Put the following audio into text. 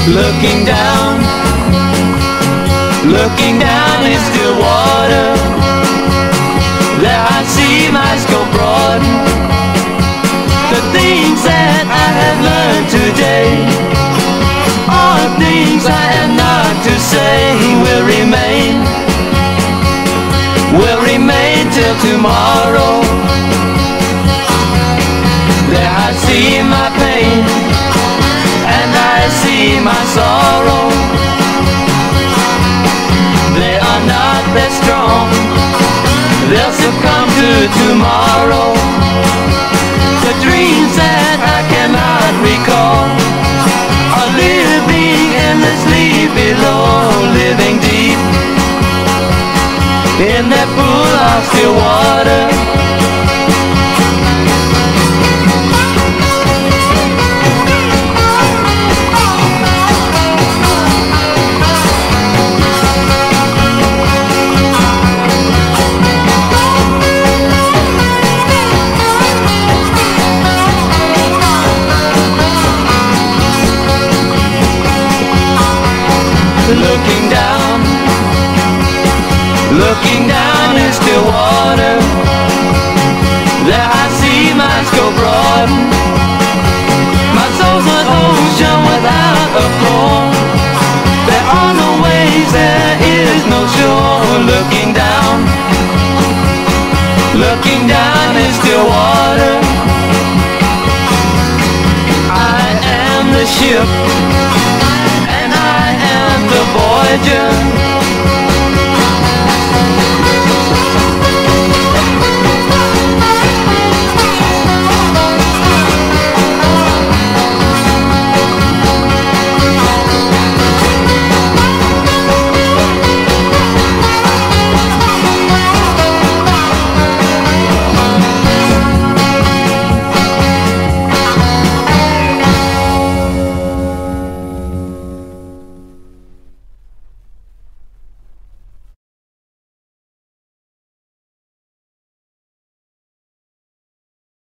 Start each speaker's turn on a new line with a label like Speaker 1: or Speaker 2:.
Speaker 1: Looking down in still water, there I see my scope broaden. The things that I have learned today are things I have not to say. Will remain till tomorrow. There I see my pain and I see my sorrow. They are not that strong, they'll succumb to tomorrow. The dreams that I cannot recall are living endlessly below, living deep in that pool of still water. Looking down in still water, there I see my scope broaden. My soul's an ocean without a floor. There are no waves, there is no shore. Looking down in still water. I am the ship and I am the voyager.